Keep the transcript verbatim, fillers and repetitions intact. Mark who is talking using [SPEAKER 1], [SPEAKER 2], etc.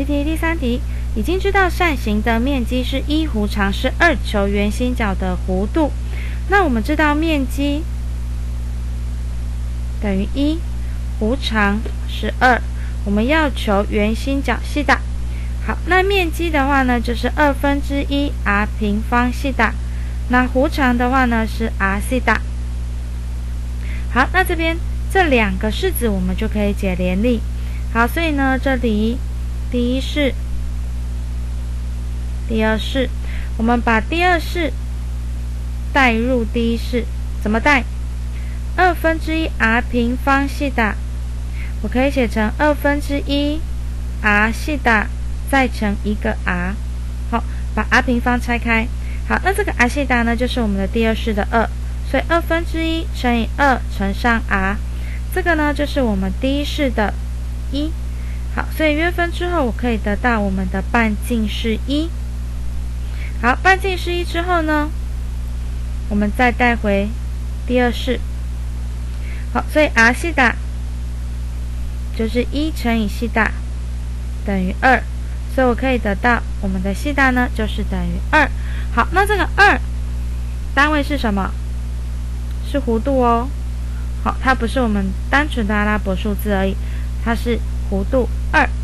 [SPEAKER 1] 习题第三题，已经知道扇形的面积是一，弧长是二，求圆心角的弧度。那我们知道面积等于一，弧长是二，我们要求圆心角西塔。好，那面积的话呢，就是二分之一 r 平方西塔。那弧长的话呢是 r 西塔。好，那这边这两个式子我们就可以解联立。好，所以呢，这里第一式、第二式，我们把第二式带入第一式，怎么带？二分之一 r 平方西塔，我可以写成二分之一 r 西塔再乘一个 r。好，把 r 平方拆开。好，那这个 r 西塔呢，就是我们的第二式的二，所以二分之一乘以二乘上 r， 这个呢就是我们第一式的一。好，所以约分之后，我可以得到我们的半径是一。好，半径是一之后呢，我们再带回第二式。好，所以 r 西塔就是一乘以西塔等于二，所以我可以得到我们的西塔呢就是等于二。好，那这个二单位是什么？是弧度哦。好，它不是我们单纯的阿拉伯数字而已，它是弧度二。